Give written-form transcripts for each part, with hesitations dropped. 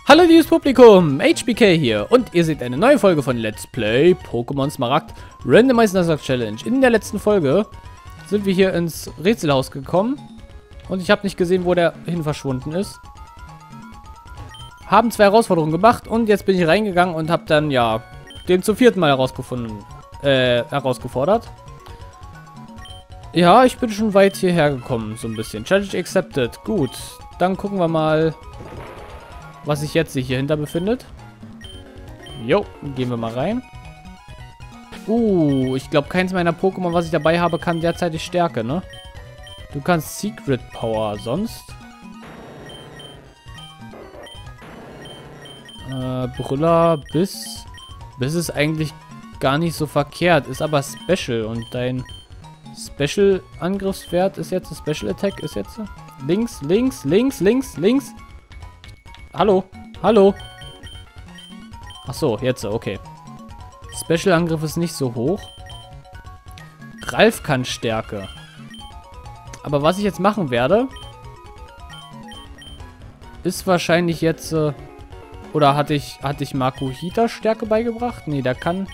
Hallo liebes Publikum, HBK hier und ihr seht eine neue Folge von Let's Play Pokémon Smaragd Randomized Nuzlocke Challenge. In der letzten Folge sind wir hier ins Rätselhaus gekommen und ich habe nicht gesehen, wo der hin verschwunden ist. Haben 2 Herausforderungen gemacht und jetzt bin ich reingegangen und habe dann, ja, den zum 4. Mal herausgefordert. Ja, ich bin schon weit hierher gekommen, so ein bisschen. Challenge accepted. Gut, dann gucken wir mal, was sich jetzt hier hinter befindet. Jo, gehen wir mal rein. Ich glaube, keins meiner Pokémon, was ich dabei habe, kann derzeitig Stärke, ne? Du kannst Secret Power, sonst? Brüller, Biss ist eigentlich gar nicht so verkehrt, ist aber Special und dein Special Angriffswert ist jetzt, Special Attack ist jetzt links. Hallo, hallo. Ach so, jetzt, okay. Special Angriff ist nicht so hoch. Ralf kann Stärke. Aber was ich jetzt machen werde, ist wahrscheinlich jetzt, oder hatte ich Makuhita Stärke beigebracht? Nee, der kann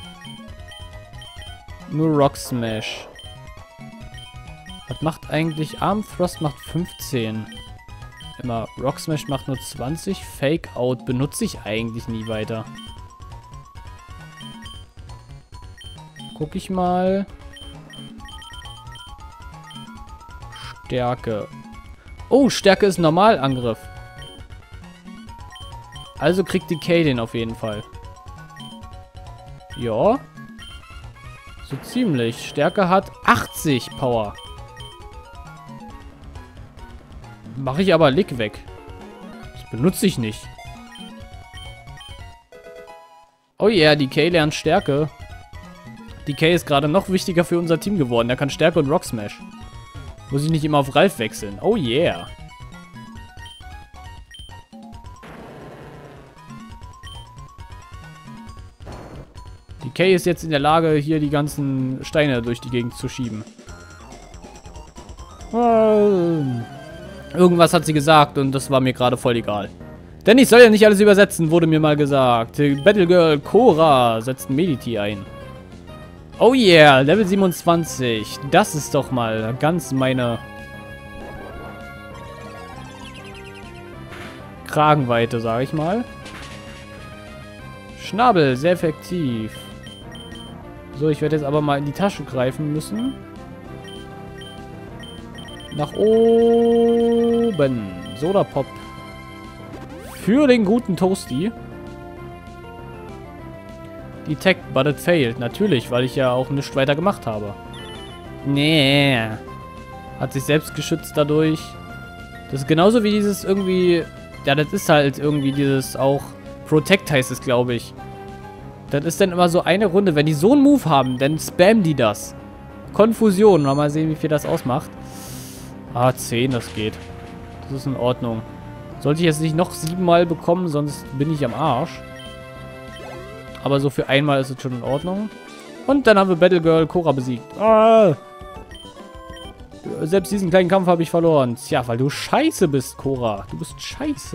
nur Rock Smash. Was macht eigentlich? Arm Thrust macht 15. Immer Rock Smash macht nur 20. Fake Out benutze ich eigentlich nie weiter. Guck ich mal. Stärke. Oh, Stärke ist Normalangriff. Also kriegt die Kay den auf jeden Fall. Ja. So ziemlich. Stärke hat 80 Power. Mache ich aber Lick weg. Das benutze ich nicht. Oh yeah, die Kay lernt Stärke. Die Kay ist gerade noch wichtiger für unser Team geworden. Der kann Stärke und Rock Smash. Muss ich nicht immer auf Ralf wechseln. Oh yeah. Die Kay ist jetzt in der Lage, hier die ganzen Steine durch die Gegend zu schieben. Irgendwas hat sie gesagt und das war mir gerade voll egal. Denn ich soll ja nicht alles übersetzen, wurde mir mal gesagt. Battlegirl Cora setzt Mediti ein. Oh yeah, Level 27. Das ist doch mal ganz meine Kragenweite, sage ich mal. Schnabel, sehr effektiv. So, ich werde jetzt aber mal in die Tasche greifen müssen. Nach oben. Soda Pop. Für den guten Toasty. Die Tech, but it failed. Natürlich, weil ich ja auch nichts weiter gemacht habe. Nee. Hat sich selbst geschützt dadurch. Das ist genauso wie dieses irgendwie... Ja, das ist halt irgendwie dieses auch... Protect heißt es, glaube ich. Das ist dann immer so eine Runde. Wenn die so einen Move haben, dann spammen die das. Konfusion. Mal sehen, wie viel das ausmacht. Ah, 10, das geht. Das ist in Ordnung. Sollte ich jetzt nicht noch 7 Mal bekommen, sonst bin ich am Arsch. Aber so für einmal ist es schon in Ordnung. Und dann haben wir Battlegirl Cora besiegt. Ah! Selbst diesen kleinen Kampf habe ich verloren. Tja, weil du scheiße bist, Cora. Du bist scheiße.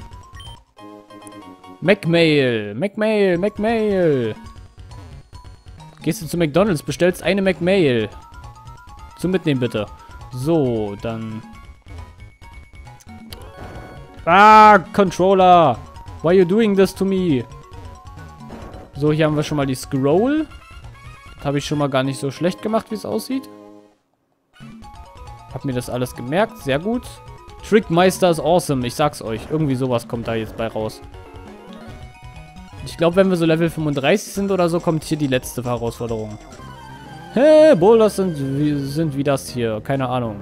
McMail. Gehst du zu McDonald's, bestellst eine McMail. Zum Mitnehmen, bitte. So, dann... Ah, Controller! Why are you doing this to me? So, hier haben wir schon mal die Scroll. Das habe ich schon mal gar nicht so schlecht gemacht, wie es aussieht. Hab mir das alles gemerkt. Sehr gut. Trickmeister ist awesome. Ich sag's euch. Irgendwie sowas kommt da jetzt bei raus. Ich glaube, wenn wir so Level 35 sind oder so, kommt hier die letzte Herausforderung. Hä, Boulders sind wie das hier. Keine Ahnung.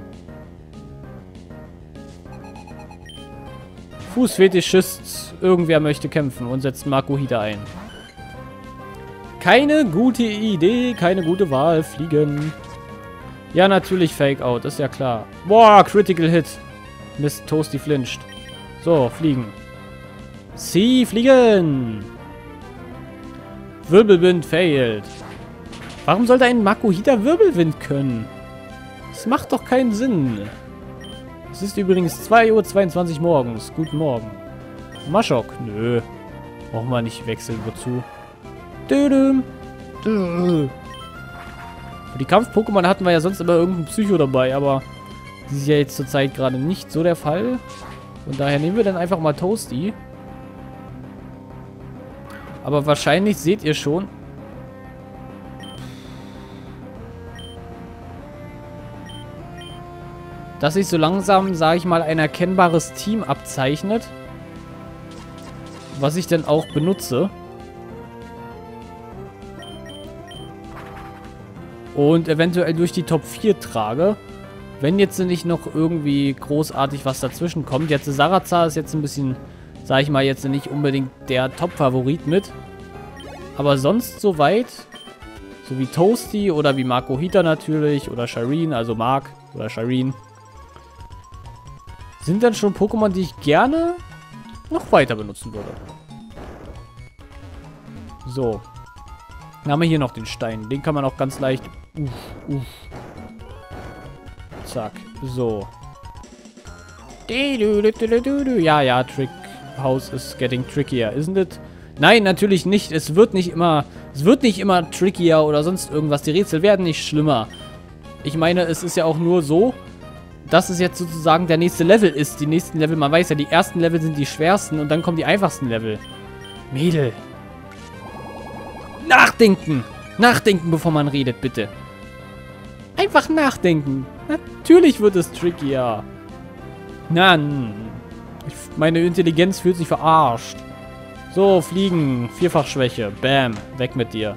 Fußfetischist. Irgendwer möchte kämpfen und setzt Makuhita ein. Keine gute Idee, keine gute Wahl. Fliegen. Ja, natürlich Fake Out, ist ja klar. Boah, Critical Hit. Mist, Toasty flinscht. So, fliegen. Sie fliegen. Wirbelwind failed. Warum sollte ein Makuhita Wirbelwind können? Das macht doch keinen Sinn. Es ist übrigens 2:22 Uhr morgens. Guten Morgen. Maschok. Nö. Brauchen wir nicht wechseln. Wozu? Für die Kampf-Pokémon hatten wir ja sonst immer irgendeinen Psycho dabei, aber das ist ja jetzt zurzeit gerade nicht so der Fall. Und daher nehmen wir dann einfach mal Toasty. Aber wahrscheinlich seht ihr schon, dass sich so langsam, sage ich mal, ein erkennbares Team abzeichnet, was ich dann auch benutze. Und eventuell durch die Top 4 trage. Wenn jetzt nicht noch irgendwie großartig was dazwischen kommt. Jetzt Sarazar ist jetzt ein bisschen, sage ich mal, jetzt nicht unbedingt der Top-Favorit mit. Aber sonst soweit, so wie Toasty oder wie Makuhita natürlich oder Shireen, also Mark oder Shireen, sind dann schon Pokémon, die ich gerne noch weiter benutzen würde. So. Dann haben wir hier noch den Stein. Den kann man auch ganz leicht... Zack. So. Ja, Trick House is getting trickier, isn't it? Nein, natürlich nicht. Es wird nicht immer trickier oder sonst irgendwas. Die Rätsel werden nicht schlimmer. Ich meine, es ist ja auch nur so, dass es jetzt sozusagen der nächste Level ist. Die nächsten Level, man weiß ja, die ersten Level sind die schwersten und dann kommen die einfachsten Level. Mädel. Nachdenken. Nachdenken, bevor man redet, bitte. Einfach nachdenken. Natürlich wird es trickier. Nein. Meine Intelligenz fühlt sich verarscht. So, fliegen. Vierfachschwäche. Bam. Weg mit dir.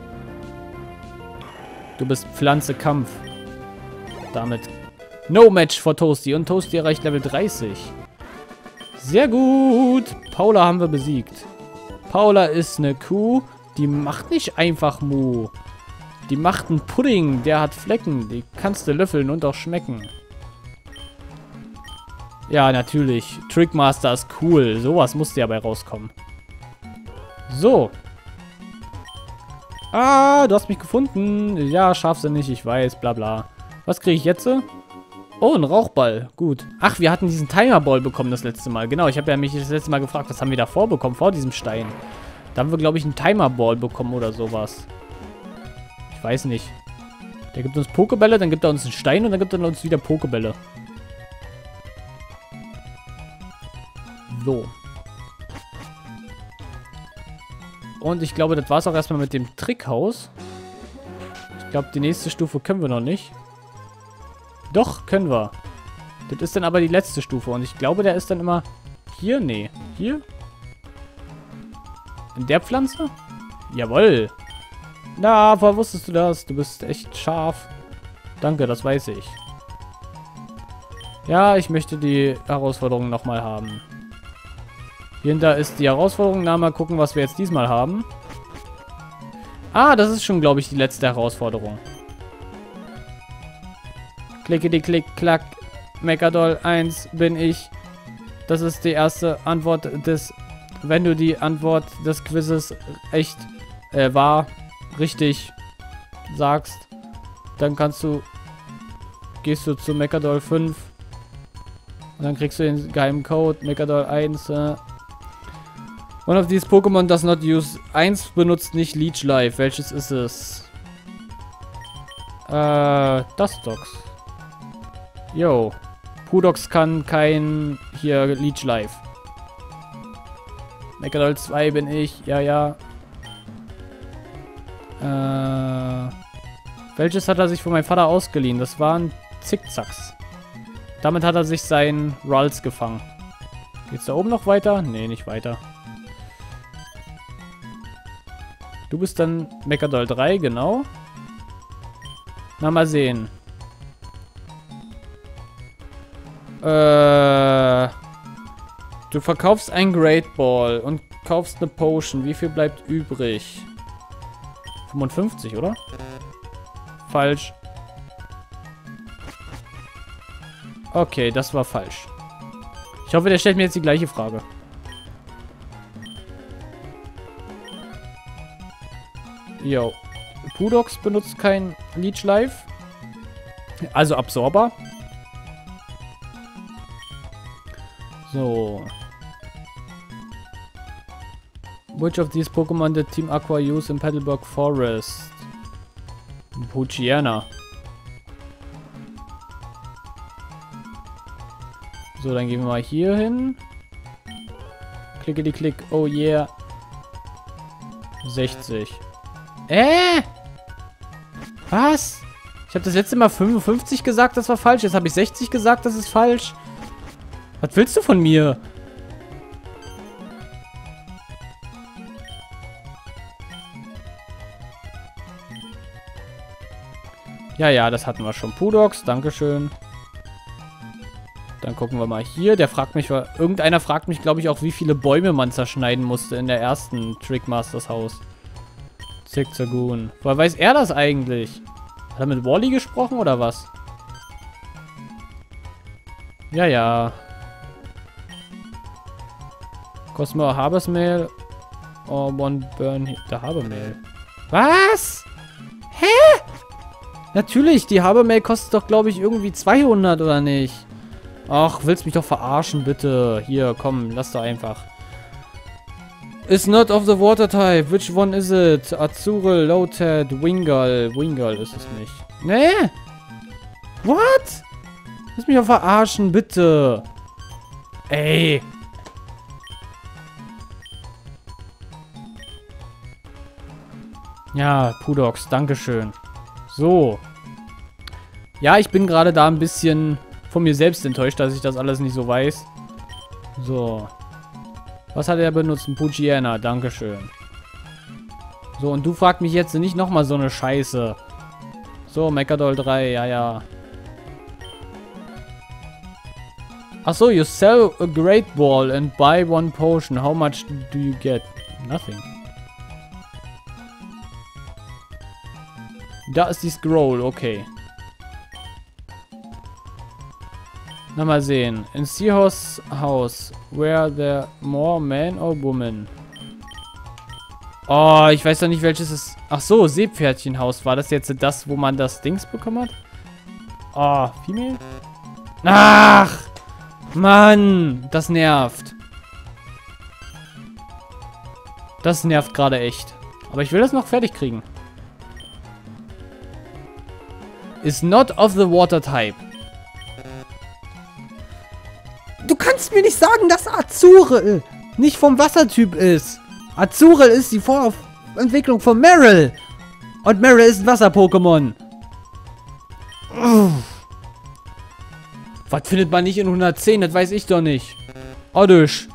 Du bist Pflanze Kampf. Damit no Match for Toasty. Und Toasty erreicht Level 30. Sehr gut. Paula haben wir besiegt. Paula ist eine Kuh. Die macht nicht einfach Mu. Die macht einen Pudding. Der hat Flecken. Die kannst du löffeln und auch schmecken. Ja, natürlich. Trickmaster ist cool. Sowas musste ja bei rauskommen. So. Ah, du hast mich gefunden. Ja, scharfsinnig, ich weiß. Bla bla. Was kriege ich jetzt? Oh, ein Rauchball. Gut. Ach, wir hatten diesen Timerball bekommen das letzte Mal. Genau, ich habe ja mich das letzte Mal gefragt, was haben wir davor bekommen, vor diesem Stein. Da haben wir, glaube ich, einen Timerball bekommen oder sowas. Ich weiß nicht. Der gibt uns Pokebälle, dann gibt er uns einen Stein und dann gibt er uns wieder Pokebälle. So. Und ich glaube, das war es auch erstmal mit dem Trickhaus. Ich glaube, die nächste Stufe können wir noch nicht. Doch, können wir. Das ist dann aber die letzte Stufe. Und ich glaube, der ist dann immer hier. Nee. Hier? In der Pflanze? Jawohl. Na, woher wusstest du das? Du bist echt scharf. Danke, das weiß ich. Ja, ich möchte die Herausforderung nochmal haben. Hier ist die Herausforderung. Na, mal gucken, was wir jetzt diesmal haben. Ah, das ist schon, glaube ich, die letzte Herausforderung. Klickety klick, klack. Mechadoll 1 bin ich. Das ist die erste Antwort des... Wenn du die Antwort des Quizzes echt richtig sagst, dann gehst du zu Mechadoll 5 und dann kriegst du den geheimen Code Mechadoll 1. One of these Pokémon does not use 1 benutzt nicht Leech Life. Welches ist es? Dustox. Yo. Pudox kann kein hier Leech Life. Mechadoll 2 bin ich. Ja. Welches hat er sich von meinem Vater ausgeliehen? Das waren Zickzacks. Damit hat er sich seinen Ralls gefangen. Geht's da oben noch weiter? Nee, nicht weiter. Du bist dann Mechadoll 3, genau. Na, mal sehen. Du verkaufst ein Great Ball und kaufst eine Potion. Wie viel bleibt übrig? 55, oder? Falsch. Okay, das war falsch. Ich hoffe, der stellt mir jetzt die gleiche Frage. Jo. Pudox benutzt kein Leech Life. Also Absorber. So. Which of these Pokémon did Team Aqua use in Petalburg Forest? Poochyena. So, dann gehen wir mal hier hin. Klickety-klick. Oh yeah. 60. Was? Ich habe das letzte Mal 55 gesagt, das war falsch. Jetzt habe ich 60 gesagt, das ist falsch. Was willst du von mir? Ja, das hatten wir schon. Pudox, dankeschön. Dann gucken wir mal hier. Der fragt mich, irgendeiner fragt mich, glaube ich, auch, wie viele Bäume man zerschneiden musste in der ersten Trickmasters Haus. Zickzagoon. Woher weiß er das eigentlich? Hat er mit Wally gesprochen oder was? Ja. Cosmo Habersmail. Oh, one burn the Habermail. Was? Hä? Natürlich, die Habermail kostet doch, glaube ich, irgendwie 200 oder nicht? Ach, willst mich doch verarschen, bitte. Hier, komm, lass da einfach. Is not of the water type. Which one is it? Azurel, Lotad, Wingull. Wingull ist es nicht. Nee? What? Lass mich doch verarschen, bitte. Ey. Ja, Pudox, dankeschön. So. Ja, ich bin gerade da ein bisschen von mir selbst enttäuscht, dass ich das alles nicht so weiß. So. Was hat er benutzt? Ein Poochyena, dankeschön. So, und du fragst mich jetzt nicht nochmal so eine Scheiße. So, Mechadoll 3, ja. Achso, you sell a Great Ball and buy one potion. How much do you get? Nothing. Da ist die Scroll, okay. Na, mal sehen. In Seahorse House, were there more men or women? Oh, ich weiß doch nicht, welches ist. Ach so, Seepferdchenhaus. War das jetzt das, wo man das Dings bekommen hat? Oh, Female? Ach! Mann! Das nervt. Das nervt gerade echt. Aber ich will das noch fertig kriegen. Is not of the water type. Du kannst mir nicht sagen, dass Azurel nicht vom Wassertyp ist. Azurel ist die Vorentwicklung von Marill. Und Marill ist ein Wasser-Pokémon. Was findet man nicht in 110? Das weiß ich doch nicht. Oddisch.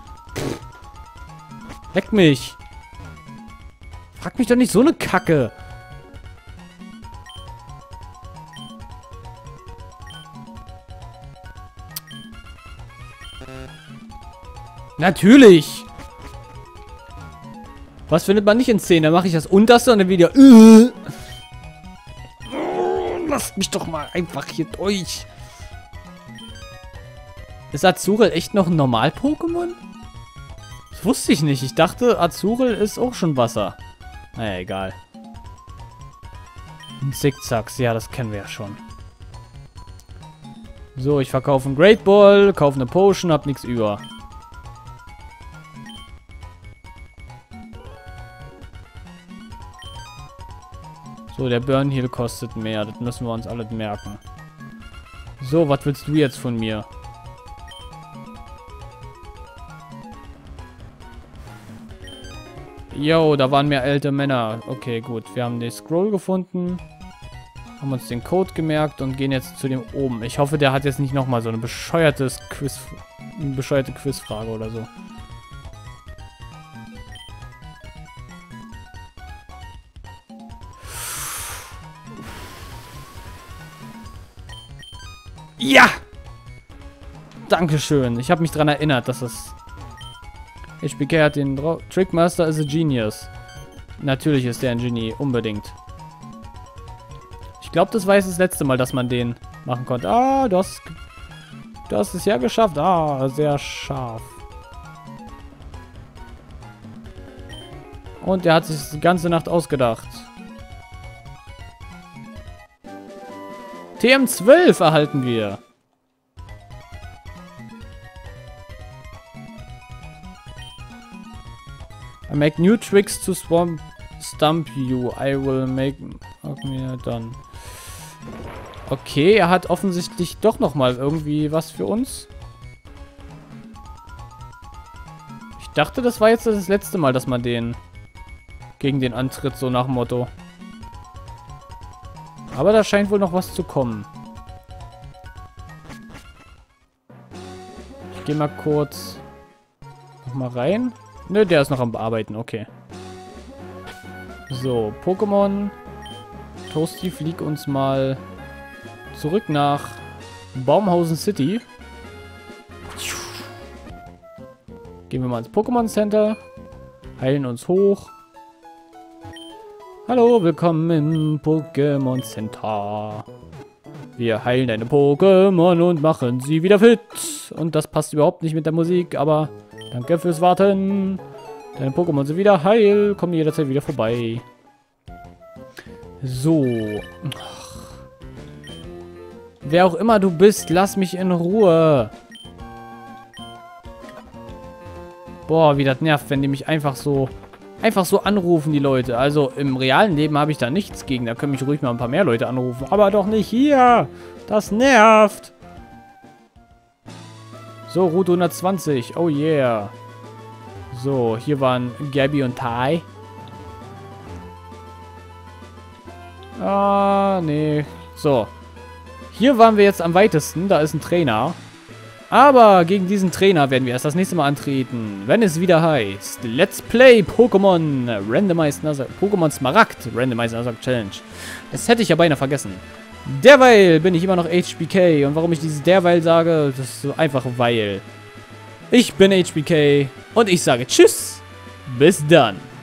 Leck mich. Frag mich doch nicht so eine Kacke. Natürlich. Was findet man nicht in 10? Dann mache ich das unterste und dann wieder. Lasst mich doch mal einfach hier durch. Ist Azurel echt noch ein Normal-Pokémon? Das wusste ich nicht. Ich dachte, Azurel ist auch schon Wasser. Naja, egal. Ein Zickzacks. Ja, das kennen wir ja schon. So, ich verkaufe einen Great Ball, kaufe eine Potion, hab nichts über. So, der Burn Heal kostet mehr. Das müssen wir uns alle merken. So, was willst du jetzt von mir? Yo, da waren mehr alte Männer. Okay, gut. Wir haben die Scroll gefunden. Haben uns den Code gemerkt und gehen jetzt zu dem oben. Ich hoffe, der hat jetzt nicht nochmal so eine bescheuerte Quizfrage oder so. Ja! Dankeschön. Ich habe mich daran erinnert, dass es... HBK hat den Trickmaster is a Genius. Natürlich ist der ein Genie. Unbedingt. Ich glaube, das war jetzt das letzte Mal, dass man den machen konnte. Ah, du hast es ja geschafft. Ah, sehr scharf. Und er hat sich die ganze Nacht ausgedacht. TM12 erhalten wir. I make new tricks to stump you. I will make... Okay, dann. Okay, er hat offensichtlich doch nochmal irgendwie was für uns. Ich dachte, das war jetzt das letzte Mal, dass man den gegen den antritt, so nach dem Motto. Aber da scheint wohl noch was zu kommen. Ich gehe mal kurz nochmal rein. Nö, der ist noch am Bearbeiten, okay. So, Pokémon. Toasty, flieg uns mal zurück nach Baumhausen City. Gehen wir mal ins Pokémon Center. Heilen uns hoch. Hallo, willkommen im Pokémon Center. Wir heilen deine Pokémon und machen sie wieder fit. Und das passt überhaupt nicht mit der Musik, aber danke fürs Warten. Deine Pokémon sind wieder heil. Kommen jederzeit wieder vorbei. So. Ach. Wer auch immer du bist, lass mich in Ruhe. Boah, wie das nervt, wenn die mich einfach so anrufen, die Leute. Also im realen Leben habe ich da nichts gegen. Da können mich ruhig mal ein paar mehr Leute anrufen. Aber doch nicht hier. Das nervt. So, Route 120. Oh yeah. So, hier waren Gabby und Tai. Ah, nee. So. Hier waren wir jetzt am weitesten. Da ist ein Trainer. Aber gegen diesen Trainer werden wir erst das nächste Mal antreten, wenn es wieder heißt Let's Play Pokémon Randomized Nuzlocke, Pokémon Smaragd Randomized Nuzlocke Challenge. Das hätte ich ja beinahe vergessen. Derweil bin ich immer noch HBK. Und warum ich dieses derweil sage, das ist so einfach weil. Ich bin HBK und ich sage Tschüss, bis dann.